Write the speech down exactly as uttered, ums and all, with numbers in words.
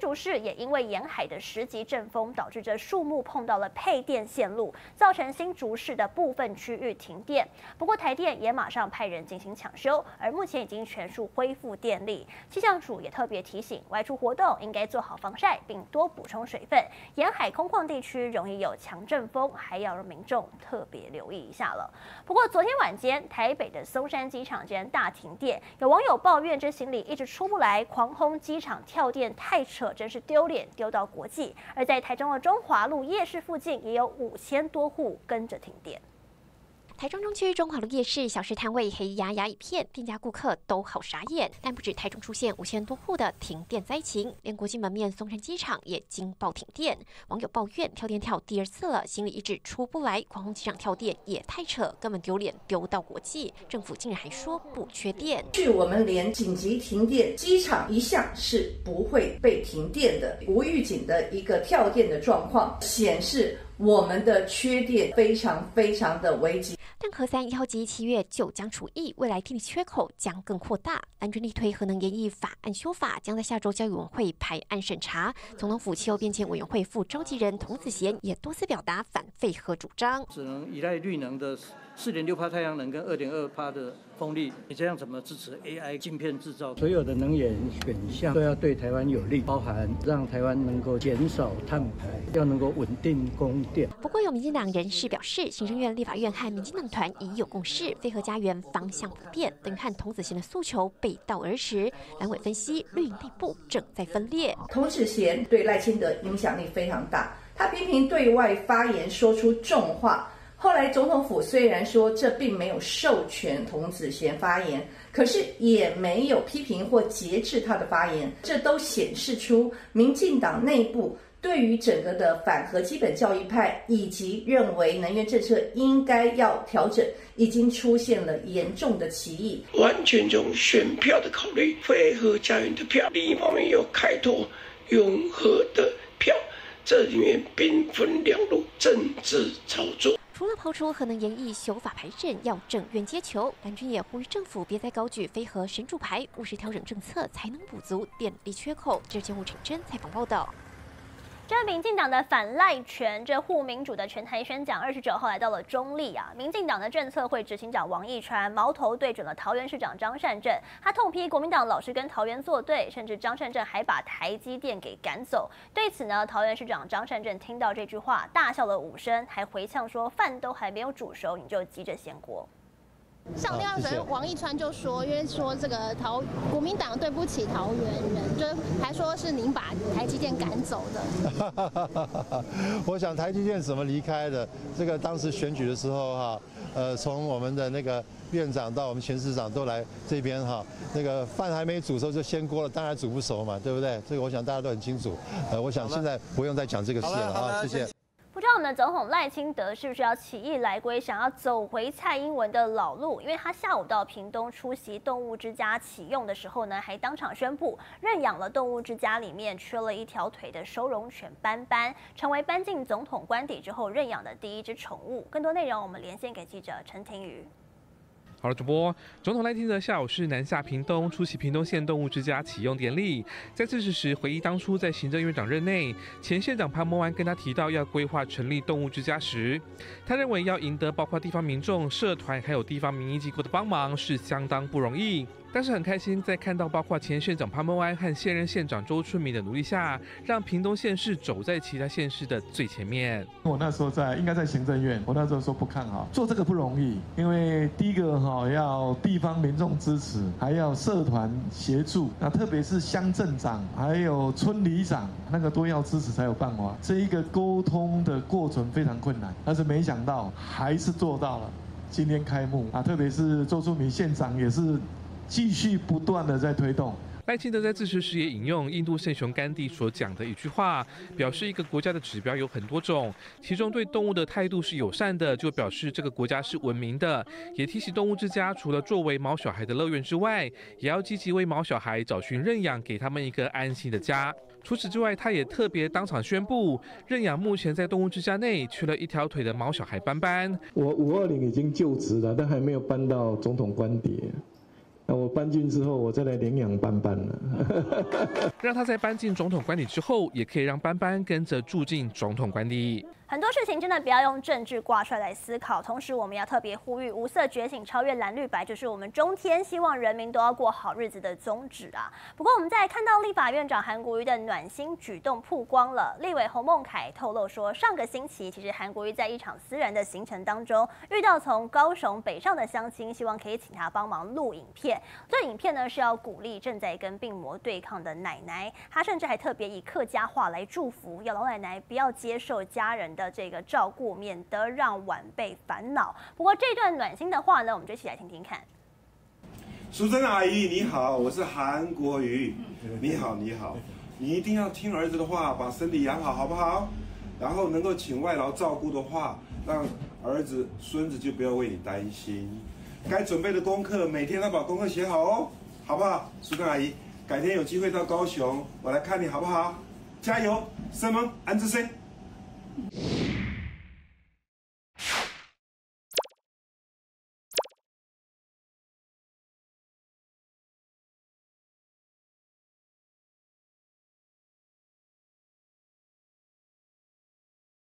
竹市也因为沿海的十级阵风，导致这树木碰到了配电线路，造成新竹市的部分区域停电。不过台电也马上派人进行抢修，而目前已经全数恢复电力。气象署也特别提醒，外出活动应该做好防晒，并多补充水分。沿海空旷地区容易有强阵风，还要让民众特别留意一下了。不过昨天晚间，台北的松山机场竟然大停电，有网友抱怨这行李一直出不来，狂轰机场跳电太扯，真是丢脸丢到国际。而在台中的中华路夜市附近，也有五千多户跟着停电。 台中中区中华路夜市小吃摊位黑压压一片，店家顾客都好傻眼。但不止台中出现五千多户的停电灾情，连国际门面松山机场也惊爆停电。网友抱怨跳电跳第二次了，行李一直出不来，狂轰机场跳电也太扯，根本丢脸丢到国际。政府竟然还说不缺电。 据我们连紧急停电，机场一向是不会被停电的，无预警的一个跳电的状况，显示我们的缺电非常非常的危急。 但核三一号机七月就将除役，未来电力缺口将更扩大。蓝军力推核能研议法案修法，将在下周交委员会排案审查。总统府气候变迁委员会副召集人童子贤也多次表达反废核主张， 只能依赖绿能的四点六帕太阳能跟二点二帕的风力，你这样怎么支持 A I 晶片制造？所有的能源选项都要对台湾有利，包含让台湾能够减少碳排，要能够稳定供电。 不过有民进党人士表示，行政院、立法院和民进党团已有共识，废核家园方向不变，等于和童子贤的诉求背道而驰。蓝委分析，绿营内部正在分裂。 童子贤对赖清德影响力非常大，他频频对外发言，说出重话。后来总统府虽然说这并没有授权童子贤发言，可是也没有批评或节制他的发言，这都显示出民进党内部对于整个的反核基本教义派以及认为能源政策应该要调整，已经出现了严重的歧义。 完全用选票的考虑，废核家园的票，另一方面有开拓永和的票，这里面兵分两路，政治操作。 除了抛出核能研议修法排阵，要正院接球，蓝军也呼吁政府别再高举非核神主牌，务实调整政策，才能补足电力缺口。这节吴成真采访报道。 这民进党的反赖权，这护民主的全台宣讲，二十九号来到了中立啊。民进党的政策会执行长王义川矛头对准了桃园市长张善政，他痛批国民党老是跟桃园作对，甚至张善政还把台积电给赶走。对此呢，桃园市长张善政听到这句话，大笑了五声，还回呛说：“饭都还没有煮熟，你就急着掀锅。” 上第二人王义川就说，因为说这个桃国民党对不起桃园人，就还说是您把台积电赶走的。 我想台积电怎么离开的？这个当时选举的时候哈，呃，从我们的那个院长到我们前市长都来这边哈，那个饭还没煮熟就掀锅了，当然煮不熟嘛，对不对？这个我想大家都很清楚。呃，我想现在不用再讲这个事了啊，谢谢。 不知道我们的总统赖清德是不是要起义来归，想要走回蔡英文的老路？因为他下午到屏东出席动物之家启用的时候呢，还当场宣布认养了动物之家里面缺了一条腿的收容犬斑斑，成为搬进总统官邸之后认养的第一只宠物。更多内容我们连线给记者陈庭瑜。 好了，主播，总统赖清德下午是南下屏东，出席屏东县动物之家启用典礼。在致辞时，回忆当初在行政院长任内，前县长潘孟安跟他提到要规划成立动物之家时，他认为要赢得包括地方民众、社团还有地方民意机构的帮忙是相当不容易。但是很开心，在看到包括前县长潘孟安和现任县长周春米的努力下，让屏东县市走在其他县市的最前面。 我那时候在应该在行政院，我那时候说不看好做这个不容易，因为第一个哈要地方民众支持，还要社团协助，那特别是乡镇长还有村里长那个都要支持才有办法。这一个沟通的过程非常困难，但是没想到还是做到了。今天开幕啊，特别是周春米县长也是。继续不断的在推动。 赖清德在致辞时也引用印度圣雄甘地所讲的一句话，表示一个国家的指标有很多种，其中对动物的态度是友善的，就表示这个国家是文明的。也提醒动物之家，除了作为毛小孩的乐园之外，也要积极为毛小孩找寻认养，给他们一个安心的家。除此之外，他也特别当场宣布，认养目前在动物之家内缺了一条腿的毛小孩斑斑。 我五二零已经就职了，但还没有搬到总统官邸。 那我搬进之后，我再来领养斑斑了。 让他在搬进总统官邸之后，也可以让斑斑跟着住进总统官邸。 很多事情真的不要用政治挂帅来思考，同时我们要特别呼吁无色觉醒，超越蓝绿白，就是我们中天希望人民都要过好日子的宗旨啊。不过我们在看到立法院长韩国瑜的暖心举动曝光了，立委洪孟凯透露说，上个星期其实韩国瑜在一场私人的行程当中，遇到从高雄北上的乡亲，希望可以请他帮忙录影片。这影片呢是要鼓励正在跟病魔对抗的奶奶，他甚至还特别以客家话来祝福，要老奶奶不要接受家人的这个照顾，免得让晚辈烦恼。不过这段暖心的话呢，我们就一起来听听看。 淑珍阿姨你好，我是韩国瑜。你好你好，你一定要听儿子的话，把身体养好，好不好？然后能够请外劳照顾的话，让儿子孙子就不要为你担心。该准备的功课每天要把功课写好哦，好不好？淑珍阿姨，改天有机会到高雄，我来看你好不好？加油，生猛安之生。